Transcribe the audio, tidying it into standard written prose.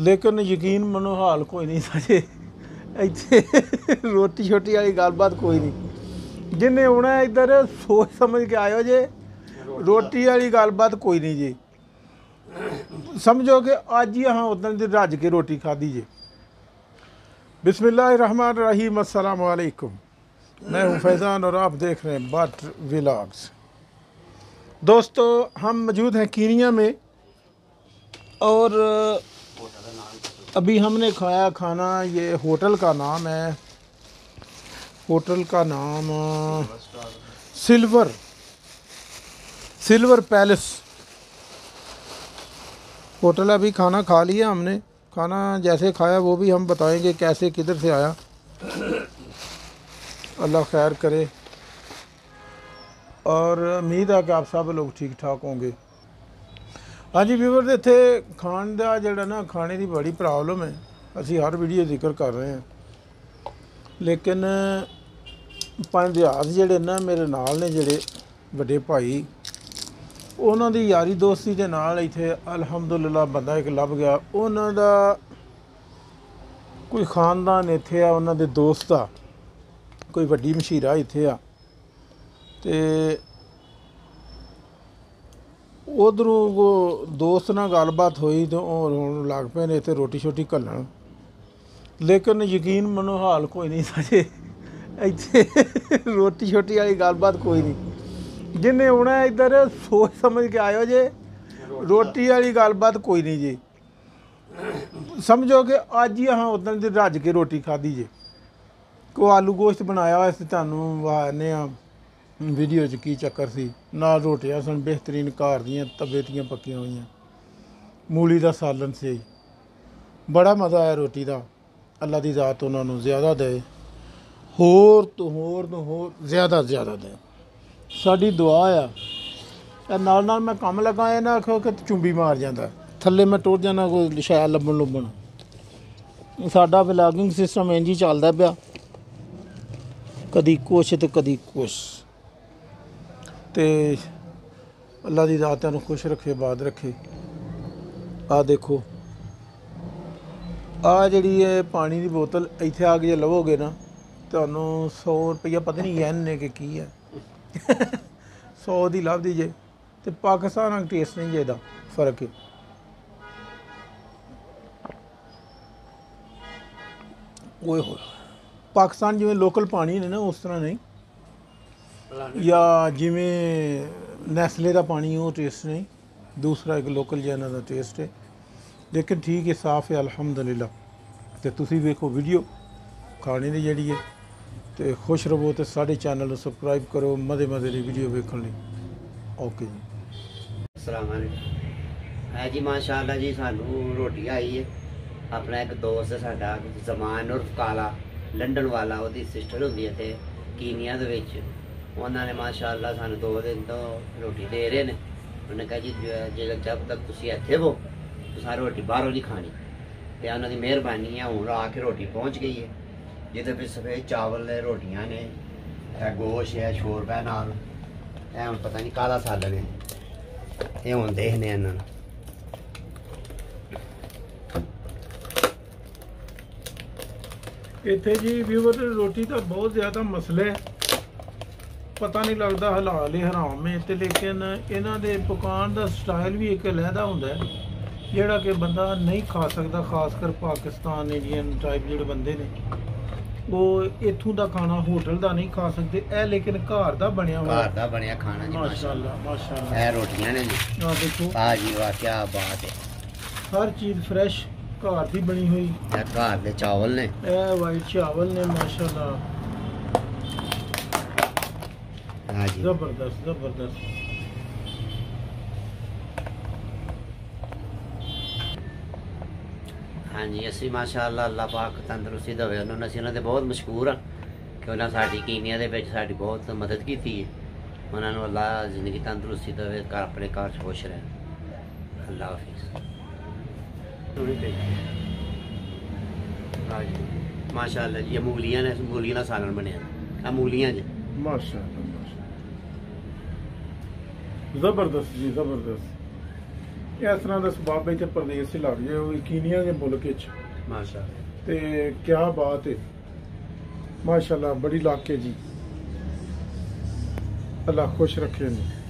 लेकिन यकीन मनो हाल कोई नहीं सजे इत्थे रोटी छोटी वाली गलबात कोई नहीं। जिन्हें आना इधर सोच समझ के आयो जे, रोटी वाली गलबात कोई नहीं जी। समझो कि अज ही अहाँ उदन दी रज के रोटी खाधी जे। बिस्मिल्लाहिर्रहमानिर्रहीम, अस्सलाम वालेकुम। मैं हूँ फैज़ान और आप देख रहे हैं बट व्लॉग्स। दोस्तों, हम मौजूद हैं कीनिया में और अभी हमने खाया खाना। ये होटल का नाम है, होटल का नाम सिल्वर पैलेस होटल। अभी खाना खा लिया हमने। खाना जैसे खाया वो भी हम बताएंगे कैसे किधर से आया, अल्लाह खैर करे। और उम्मीद है कि आप सब लोग ठीक ठाक होंगे। हाँ जी व्यूअर्स, इत्थे खाण दा जिहड़ा ना खाने की बड़ी प्रॉब्लम है। असी हर वीडियो जिक्र कर रहे हैं, लेकिन पंज रियाज जिहड़े ना मेरे नाल ने, जिहड़े वड्डे भाई, उन्हां दी यारी दोस्ती दे नाल इत्थे अलहमदुलिल्लाह बंदा एक लभ गया। उन्हां दा कोई खानदान इत्थे आ, उन्हां दे दोस्त दा कोई वड्डी मशीरा इत्थे आ, ते उधरों वो दोस्त नाल गलबात हुई तो रोन लग पे ने इत्थे रोटी शोटी घल्लण। लेकिन यकीन मनो हाल कोई नहीं सजे इत्थे रोटी छोटी वाली गलबात कोई नहीं। जिन्हें आना इधर सोच समझ के आयो जे, रोटी वाली गलबात कोई नहीं जी। समझो कि अज ही अहाँ उदन दी रज के रोटी खाधी जे। को आलू गोश्त बनाया हुआ, तुहानूं वाने वीडियो च की चक्कर सी। नाल रोटियां सन बेहतरीन घर दियां तवे दियां पक्कियां हुई। मूली का सालन से बड़ा मज़ा आया रोटी का। अल्लाह की ज़ात उन्होंने ज़्यादा दे, होर तो होर ज़्यादा दे। साडी दुआ आ। नाल नाल मैं कम लगा, ये ना आखो कि चुंबी मार जाता थल्ले, मैं टुर जाना कोई शैल लब्बन। साडा व्लॉगिंग सिस्टम इंज ही चलदा पिया, कदी कुछ तो कदी कुछ। ते अल्लाह की ज़ात नूं खुश रखे, बाद रखे। आ देखो, आ जिहड़ी है पानी की बोतल इत्थे आके जे लवोगे ना, तुहानूं 100 रुपया पता नहीं येन ने कि की है 100 की लभदी जे। तो पाकिस्तान नाल टेस्ट नहीं जे, इहदा फर्क है। ओए हो, पाकिस्तान जिवें लोकल पानी ने ना उस तरह नहीं, या जिवें नैसले का पानी वो टेस्ट नहीं। दूसरा एक लोकल जिहा इन्हां दा टेस्ट है, लेकिन ठीक है, साफ है अल्हम्दुलिल्लाह। तो तुसीं वेखो वीडियो खाने की जिहड़ी है, तो खुश रहो। तो साढ़े चैनल को सबसक्राइब करो मज़े की वीडियो वेखण लई। ओके जी, अस्सलाम वालेकुम। है जी माशाअल्लाह जी, सानू रोटी आई है। अपना एक दोस्त है साडा जमान उर्फ काला, लंडन वाला, ਉਹਦੀ सिस्टर ਹੁੰਦੀ है ਤੇ कीनिया ਦੇ ਵਿੱਚ। ਉਹਨਾਂ ਨੇ ਮਾਸ਼ਾਅੱਲਾ ਸਾਨੂੰ 2 ਦਿਨ ਤੋਂ ਰੋਟੀ ਦੇ ਰਹੇ ਨੇ। ਉਹਨੇ ਕਿਹਾ ਜੀ ਜੇ ਜਦ ਤੱਕ ਤੁਸੀਂ ਇੱਥੇ ਹੋ ਤੁਸੀਂ ਰੋਟੀ ਬਾਹਰੋਂ ਨਹੀਂ ਖਾਣੀ। ਤੇ ਉਹਨਾਂ ਦੀ ਮਿਹਰਬਾਨੀ ਹੈ, ਹੁਣ ਆ ਕੇ ਰੋਟੀ ਪਹੁੰਚ ਗਈ ਹੈ, ਜਿਹਦੇ ਵਿੱਚ ਸਫੇਦ ਚਾਵਲ ਨੇ, ਰੋਟੀਆਂ ਨੇ, ਗੋਸ਼ਤ ਹੈ, ਸ਼ੋਰਬਾ ਨਾਲ। ਇਹ ਹੁਣ ਪਤਾ ਨਹੀਂ ਕਾਹਦਾ ਸਾਲਨ ਹੈ, ਇਹ ਹੁਣ ਦੇਖਦੇ ਇਹਨਾਂ ਨੂੰ। इत्थे जी व्यूअर रोटी का बहुत ज़्यादा मसला है, पता नहीं लगता हलाल ही हराम है। तो लेकिन इन्हां दे पकान का स्टाइल भी एक अलहदा हुंदा है, जिहड़ा कि बंदा नहीं खा सकता। खासकर पाकिस्तान इंडियन टाइप जिहड़े बंदे ने, वो इत्थों का खाना होटल का नहीं खा सकते। ए लेकिन घर का बनया हुआ, घर का बनया खाना जी माशाअल्लाह माशाअल्लाह। ए रोटियां ने जी, हाँ देखो, वाह जी वाह, क्या बात है। हर चीज़ फ्रैश घर की बनी हुई। घर के चावल ने, वाइट चावल ने माशाअल्लाह, हाँ जी जबरदस्त जबरदस्त। हाँ जी, असी माशाअल्लाह अल्लाह पाक तंदरुस्ती देवे उन्होंने। असीं उन्हां दे बहुत मशहूर हाँ कि उन्हें साडी कीनिया दे विच साडी बहुत मदद की है। उन्होंने अल्लाह जिंदगी तंदरुस्ती देवे, घर अपने घर खुश रहे। अल्लाह हाफिज़। हाँ जी माशाअल्लाह जी, ये मूलियां ने, मूलियां का सालन बनया। आ मूलियां जी माशाअल्लाह माशाअल्लाह, जबरदस्त जी जबरदस्त। ਇਸ ਤਰ੍ਹਾਂ ਦਾ ਸਬੱਬ ਇੱਥੇ ਪ੍ਰਦੇਸ਼ 'ਚ ਲੱਗ ਜਾਏ, ਉਹ ਵੀ ਕੀਨੀਆ ਦੇ ਮੁਲਕ ਵਿੱਚ। ਮਾਸ਼ਾਅੱਲਾ। ਤੇ ਕਿਆ ਬਾਤ ਹੈ, ਮਾਸ਼ਾਅੱਲਾ, ਬੜੀ ਲੱਕ ਹੈ ਜੀ। ਅੱਲਾ ਖੁਸ਼ ਰੱਖੇ ਨੇ।